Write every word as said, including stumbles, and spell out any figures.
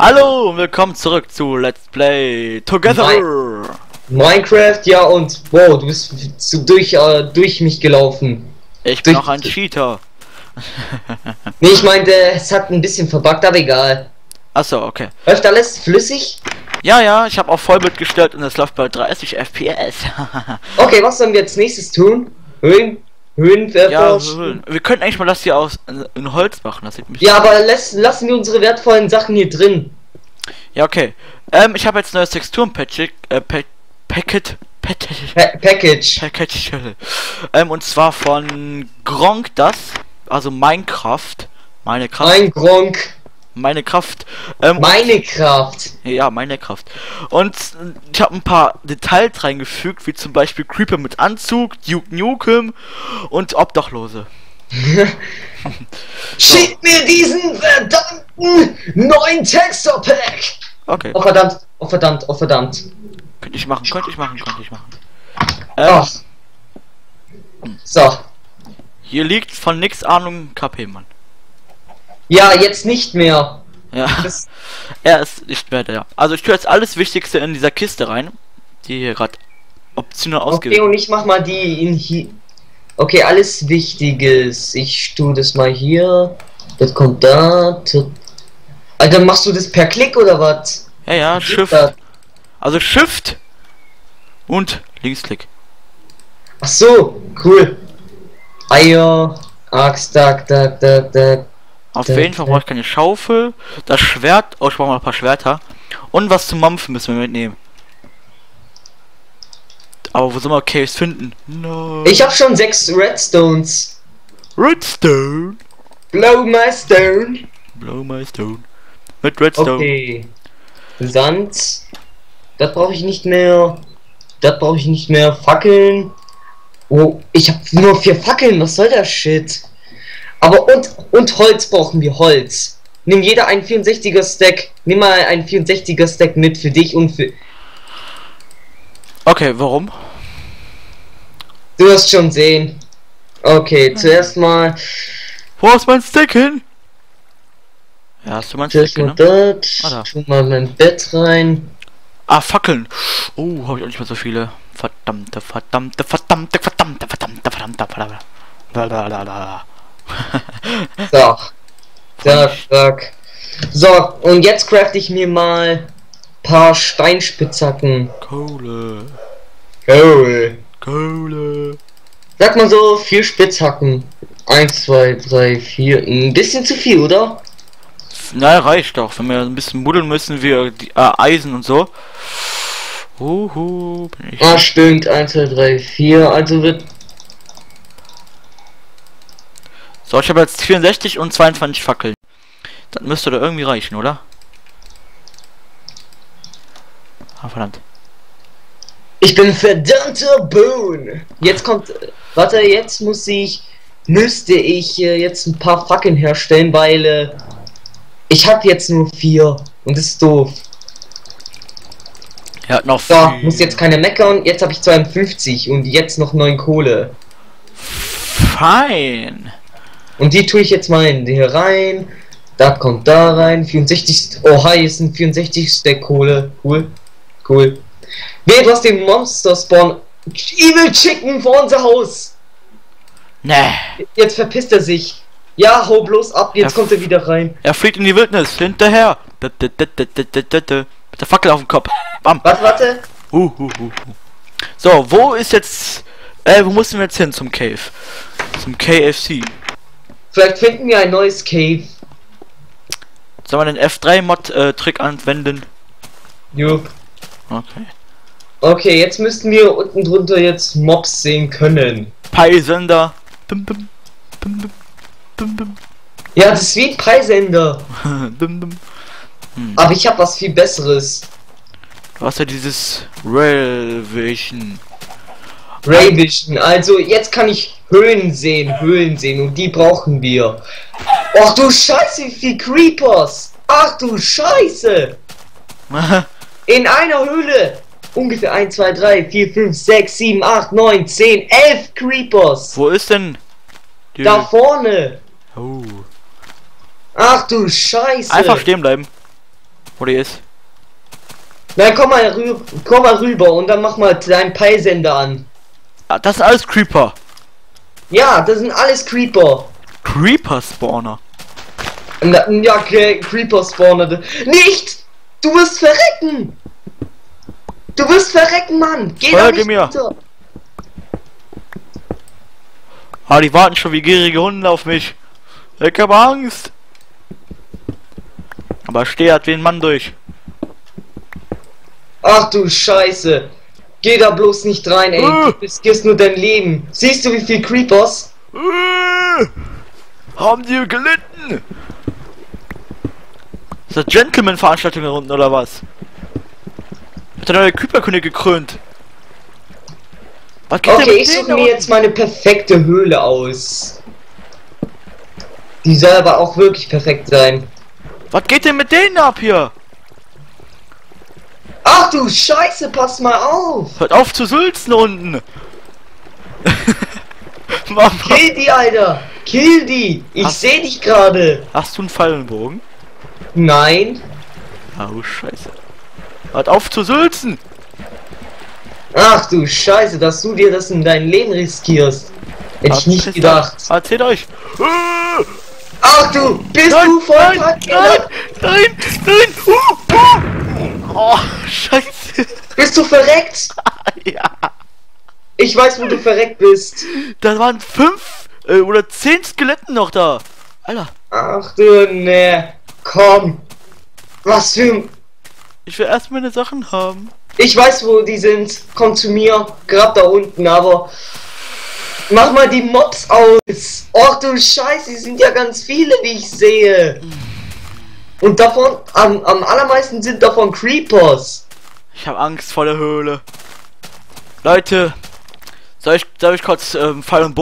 Hallo und willkommen zurück zu Let's Play Together. Mi Minecraft, ja, und wow, du bist zu, durch, äh, durch mich gelaufen. Ich bin durch, auch ein Cheater. Nee, ich meinte, es hat ein bisschen verbuggt, aber egal. Achso, okay. Läuft alles flüssig? Ja, ja, ich habe auch Vollbild gestellt und es läuft bei dreißig F P S. Okay, was sollen wir jetzt nächstes tun? Höhen? Höhen Ja, verforschen? wir könnten eigentlich mal das hier aus in Holz machen. Das sieht mich Ja, aber lass, lassen wir unsere wertvollen Sachen hier drin. Ja, okay. Ähm, ich habe jetzt neues Texturen-Packet, äh, pa Packet, Packet, Pa Package. Package, ähm, und zwar von Gronk das, also Minecraft, meine Kraft, Mein Gronk. meine Kraft, ähm, Meine Kraft. ja, meine Kraft. Und ich habe ein paar Details reingefügt, wie zum Beispiel Creeper mit Anzug, Duke Nukem und Obdachlose. Schick mir diesen verdammten neuen Texture-Pack! Okay. Oh verdammt, oh verdammt, oh verdammt. Könnte ich machen, könnte ich machen, könnte ich machen. Ähm, Ach. So. hier liegt von nix Ahnung K P, Mann. Ja, jetzt nicht mehr. Ja, Das, er ist nicht mehr der. Also ich tue jetzt alles Wichtigste in dieser Kiste rein, die hier gerade optional okay, ausgewählt. und ich mach mal die in hier. Okay, alles Wichtiges. Ich tue das mal hier. Das kommt da. Alter, machst du das per Klick oder was? Ja, ja, Shift. Da. Also Shift und Linksklick. Ach so, cool. Eier, Axt, tak, tak, tak, tak. Auf Da, jeden Fall da. brauche ich keine Schaufel, das Schwert, oh ich brauche mal ein paar Schwerter und was zum Mampfen müssen wir mitnehmen. Aber wo soll man Caves finden? No. Ich habe schon sechs Redstones. Redstone. Blow my stone. Blow my stone. Mit Redstone. Okay. Sand. Das brauche ich nicht mehr. Das brauche ich nicht mehr. Fackeln. Oh, ich habe nur vier Fackeln. Was soll der Shit? Aber und und Holz brauchen wir. Holz. Nimm jeder einen vierundsechziger Stack. Nimm mal einen vierundsechziger Stack mit für dich und für. Okay, warum? Du wirst schon sehen. Okay, zuerst mal. Wo ist mein Stick hin? Ja, hast du mein Stick, Zuerst mal ne? das. Ah, da. Tu mal mein Bett rein. Ah, Fackeln. Oh, habe ich auch nicht mehr so viele. Verdammte, verdammte, verdammte, verdammte, verdammte, verdammte, verdammte. Blablabla. So. Zack, zack. So, und jetzt craft ich mir mal paar Steinspitzhacken. Kohle. Cool. Kohle. Sag mal so, vier Spitzhacken. Eins, zwei, drei, vier. Ein bisschen zu viel, oder? Na, reicht doch. Wenn wir ein bisschen buddeln müssen, wir die äh, Eisen und so. Uhu, bin ich. Ah, stimmt. Eins, zwei, drei, vier. Also wird. So, ich habe jetzt vierundsechzig und zweiundzwanzig Fackeln. Das müsste da irgendwie reichen, oder? Ah, verdammt. Ich bin verdammter Boon. Jetzt kommt. Warte, jetzt muss ich. Müsste ich äh, jetzt ein paar Fackeln herstellen, weil. Äh, ich habe jetzt nur vier. Und das ist doof. Er hat noch So, viel. muss jetzt keine meckern. Jetzt habe ich zweiundfünfzig und jetzt noch neun Kohle. Fein. Und die tue ich jetzt mal in hier rein. Da kommt da rein. vierundsechzig. Oh, hi, ist ein vierundsechzig Stack Kohle. Cool. Cool. Nee, du hast den Monster Spawn. Evil Chicken vor unser Haus. Nee. Jetzt verpisst er sich. Ja, hau bloß ab. Jetzt Er kommt er wieder rein. Er fliegt in die Wildnis. Hinterher. Mit der Fackel auf dem Kopf. Bam. Was, warte? Uh, uh, uh. So, wo ist jetzt... Äh, wo müssen wir jetzt hin zum Cave? Zum K F C. Vielleicht finden wir ein neues Cave. Sollen wir den F drei Mod äh, Trick anwenden? Jupp. Okay. Okay, jetzt müssten wir unten drunter jetzt Mobs sehen können. Peisender. Bim, bim, bim, bim, bim, bim, Ja, das ist wie ein Preisender. bim, bim. Hm. Aber ich habe was viel Besseres. Du hast ja dieses Rail Vision. Ray Vision. Also jetzt kann ich Höhlen sehen, Höhlen sehen und die brauchen wir. Ach du Scheiße, wie viel Creepers. Ach du Scheiße. In einer Höhle. Ungefähr eins, zwei, drei, vier, fünf, sechs, sieben, acht, neun, zehn, elf Creepers. Wo ist denn? Die... Da vorne. Oh. Ach du Scheiße. Einfach stehen bleiben. Wo die ist? Nein, komm mal rüber, komm mal rüber und dann mach mal deinen Peilsender an. Ah, das ist alles Creeper. Ja, das sind alles Creeper. Creeper Spawner. Na, ja, okay, Creeper Spawner. Nicht! Du wirst verrecken! Du wirst verrecken, Mann! Geh da Folge nicht mir. runter. Ah, die warten schon wie gierige Hunde auf mich. Ich hab Angst. Aber steh halt wie ein Mann durch. Ach du Scheiße! Geh da bloß nicht rein, ey. Uh. Du riskierst nur dein Leben. Siehst du, wie viel Creepers? Äh, haben die gelitten? Ist das Gentleman-Veranstaltung da unten oder was? Hat der neue Creeper-König gekrönt? Was geht denn Okay, mit ich denen suche da mir unten? jetzt meine perfekte Höhle aus. Die soll aber auch wirklich perfekt sein. Was geht denn mit denen ab hier? Ach du Scheiße, pass mal auf! Hört auf zu sulzen unten! Mama, Kill die, Alter! Kill die! Ich Hast- seh dich gerade! hast du einen Fallenbogen? Nein! Oh, scheiße. Hört auf zu sulzen! Ach du Scheiße, dass du dir das in dein Leben riskierst. Hätte ich nicht Verpisst gedacht. euch. Erzählt euch! Äh, Ach du, bist Nein, du voll nein, verkehrt? nein, nein, nein! Uh, uh. Oh, scheiße! Bist du verreckt? Ja! Ich weiß, wo du verreckt bist. Da waren fünf äh, oder zehn Skeletten noch da! Alter, Ach du ne, komm. Was für ein... ich will erst meine Sachen haben. Ich weiß, wo die sind. Komm zu mir, grad da unten, aber... Mach mal die Mobs aus. Och du Scheiße, die sind ja ganz viele, wie ich sehe. Und davon, am, am allermeisten sind davon Creepers. Ich habe Angst vor der Höhle. Leute, soll ich, soll ich kurz ähm, Fall und Bogen